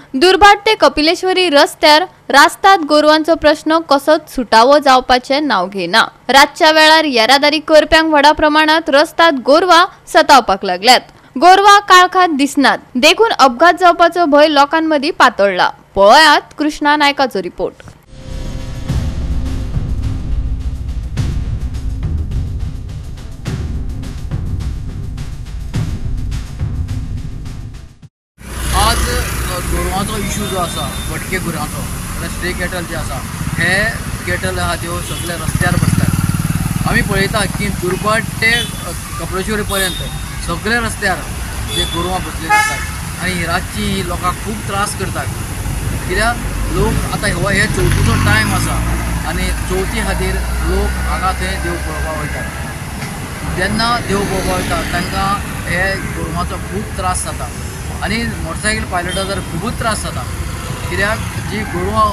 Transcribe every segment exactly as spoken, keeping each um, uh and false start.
दुर्भाट ते कपिलेश्वरी रस्त्यार रास्तात गोरवांचो प्रश्न कसोच सुटावो जावपाचे नाव घेना। रातच्या वेळार येरादारी करप्यांक व्हडा प्रमाणात रस्तात गोरवां सतावपाक लागल्यात। गोरवां काळखात दिसनात देखून अपघात जावपाचो भय लोकांमदी पातळ्ळा। पळयात कृष्णा नायकाचो रिपोर्ट। आज गोरवांचो इशू जो आसा भटके गुरांचो म्हळ्यार स्ट्रे कॅटल जे आसा हे कॅटल आहा त्यो सगळे रस्त्यार बसतात। आमी पळयता की दुर्बाट ते कपिलेश्वरी पर्यंत सगळे रस्त्यार जे गोरवां बसलेले आसात आनी रातची ही लोकांक खूब त्रास करतात। कित्याक लोक आतां हो हे चवथीचो टायम आसा आनी चवथी खातीर लोक हांगा थंय देव पळोवपाक वयतात। जेन्ना देव पळोवपाक वयतात तांकां हे गोरवांचो खूब त्रास जाता आनी मोटरसायकल पायलटा तर खूबच त्रास जाता। कित्याक जी गोरवां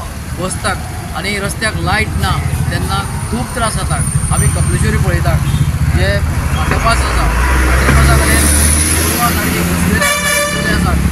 बसतात आनी रस्त्याक लायट ना तेन्ना खूब त्रास जातात। आमी कपिलेश्वरी पळयतात जे अंडरपास आसा अंडरपासा कडेन गोरवां सारकी बसलेली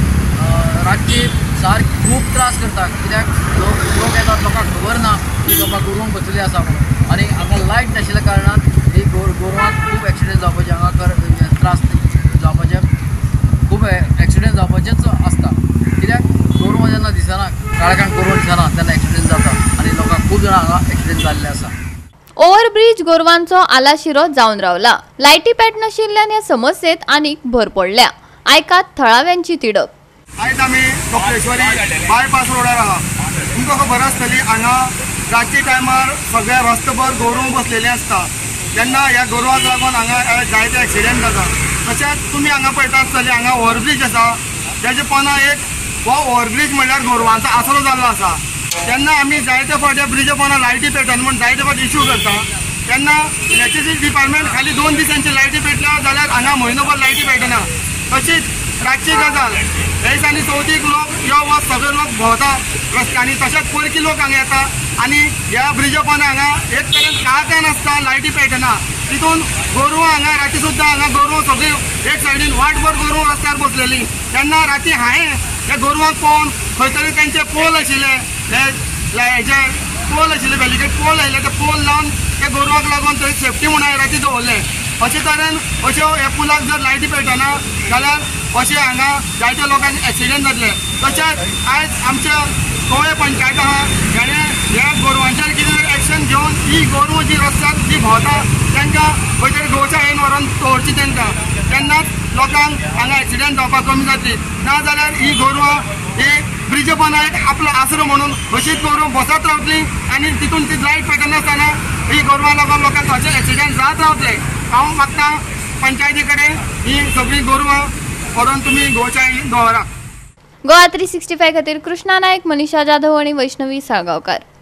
आसात। रातची सारकी खूब त्रास करतात कित्याक लोक लोक येतात लोकांक खबर ना की बाबा गोरवां बसलेली आसा म्हणून आनी हांगा लायट नाशिल्ल्या कारणान ही गोर गोरवांक खूब एक्सिडेंट जावपाचे हांगा कर त्रास जावपाचे खूब एक्सिडेंट जावपाचेच आसता। कित्याक गोरवां जेन्ना दिसना काळखांत गोरवां दिसना तेन्ना एक्सिडेंट जाता आनी लोकांक खूब जाणां हांगा एक्सिडेंट जाल्ले आसा। ओव्हरब्रिज गोरवांचो आलाशिरो जावन रावला। लायटी पेट नाशिल्ल्यान ह्या समस्येत आनीक भर पडल्या। आयकात थळाव्यांची तिडक। आयज आमी कपिलेश्वरी बायपास रोडार आहा। तुमकां खबर आसतली हांगा रातच्या टायमार सगळे रस्तेभर गोरवां बसलेलीं आसता। जेन्ना ह्या गोरवांक लागून हांगा जायते एक्सिडेंट जाता। तशेंच तुमी हांगा पळयता आसतली हांगा ओव्हरब्रिज आसा तेजे पोंदा एक हो ओव्हरब्रिज म्हणल्यार गोरवांचो आसरो जाल्लो आसा। जेन्ना आमी जायते फावटी ब्रिजा पोंदा लायटी पेटोवन म्हूण जायते फावटी इश्यू करता तेन्ना इलेक्ट्रिसिटी डिपार्टमेंट खाली दोन दिसांची लायटी पेटल्या जाल्यार हांगा म्हयनोभर लायटी पेटना। तशीच रातची गजाल हे दिसांनी चवथीक लोक यो वच सगळे लोक भोंवता रस्त्यांनी तशेंच परकी लोक हांगा येता आनी ह्या ब्रिजा पोंदा हांगा एक तरेन काळखान आसता लायटी पेटना तितून गोरवां हांगा राती सुद्दां हांगा गोरवां सगळीं एक सायडीन वाटभर गोरवां रस्त्यार बसलेलीं। तेन्ना राती हांवें हे गोरवांक पळोवन खंय तरी तेंचे पोल आशिल्ले हे हेजे पोल आशिल्ले बेलिकेट पोल आयिल्ले ते पोल लावन त्या गोरवांक लागून थंय सेफ्टी म्हणून हांवें राती दवरले। अशे तरेन अश्यो ह्या पुलाक जर लायटी पेटना जाल्यार अशें हांगा जायत्या लोकांक एक्सिडेंट जातले। तशेंच आयज आमच्या कवळे पंचायत आहा हेणें ह्या गोरवांचेर कितें तरी एक्शन घेवन ही गोरवां जी रस्त्यार जी भोंवता तांकां खंय तरी गोशाळेन व्हरोन दवरची तांकां तेन्नाच लोकांक हांगा एक्सिडेंट जावपाक कमी जातली। ना जाल्यार ही गोरवां ही ब्रिजा पोंदा एक आपलो आसरो म्हणून अशीच गोरवां बसत रावतलीं आनी तितून ती लायट पेटनासतना ही गोरवां लागून लोकांक अशें एक्सिडेंट जात रावतले। हांव मागता पंचायती कडेन ही सगळीं गोरवां व्हरोन तुमी गोशाळेन दवरा। गोवा थ्री सिक्स्टी फाय खातीर कृष्णा नायक, मनीषा जाधव आनी वैष्णवी साळगांवकार।